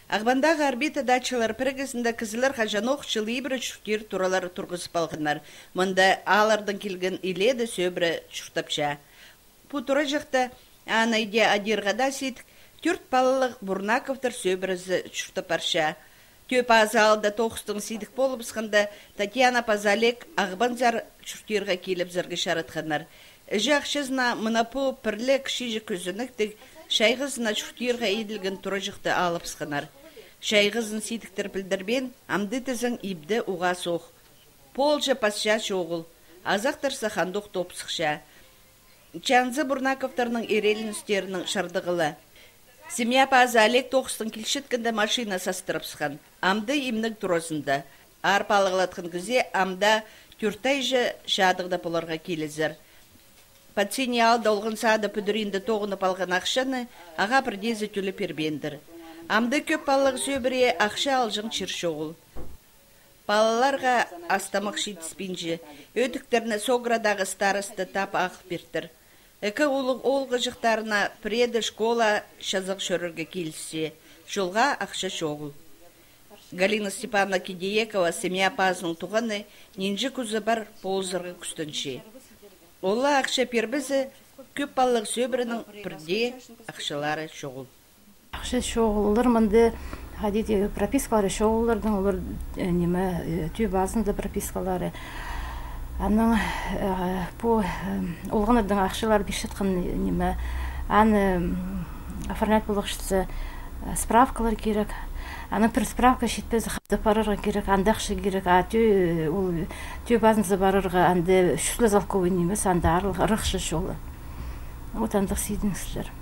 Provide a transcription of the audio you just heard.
Ағбандағы орбита датчалар піргісінде кізілер қажаноқ чылыбірі чүртер туралары тұрғызып алғынар. Мұнда алардың келген иледі сөбірі чүртапша. Бұ тұра жақта анайде адирғада сейдік түрт балылық Бурнаковтар сөбірізі чүртапарша. Төп азалда тоқыстың сейдік болып ұсқанда Татьяна Пазалек ағбанзар чүртерға келіп зіргі шаратқанар. Жақшызна мұнапу пірлі кіші көзініктік шайғызына чүртерға еділген тұра жақты алып сқанар. Шайғызын сейдіктір білдірбен амды тізін ибді уға соқ. Полжа пасша шоғыл, азақтар сақандық топсықша. Чанзы Бурнаковтарның ерелін үстерінің шардығылы. Семья Пазалек тоқыстың келшіткінді машина састырып сқан. Амды имнің тұрасында. Арпалығылатқын кізе амда түртайжы шадығда бұларға келізір. Пацине алда олғын сады пүдірінді тоғынып алған ақшаны аға бірдезі түлі пербендір. Амды көп балығы сөбіре ақша алжың чыршоғыл. Балаларға астамық шетіспенжі, өтіктеріні соғрадағы старысты тап ақ бердір. Экі олғы жықтарына преді школа шазық шөрірге келсе, жолға ақша шоғыл. Галина Степановна Кедеекова семья пазының туғаны ненжі күзі бар ползырғы күстінші. Ола ақша пербізі көп балығы сөбірінің бірде ақшалары шоғыл. Ақша шоғылыр мұнды хадиде пропискалары шоғылырдың олар неме түй базында пропискалары. Анның по олғанырдың ақшалары бешетқан неме аны оформлять болықшысы справкалар керек. Аның бір справка шетпезі қапты барырға керек, анда ақша керек. Түй базында барырға анды шүлі залковый немес, анда арықшы шолы. Вот андық сейдіңіздер.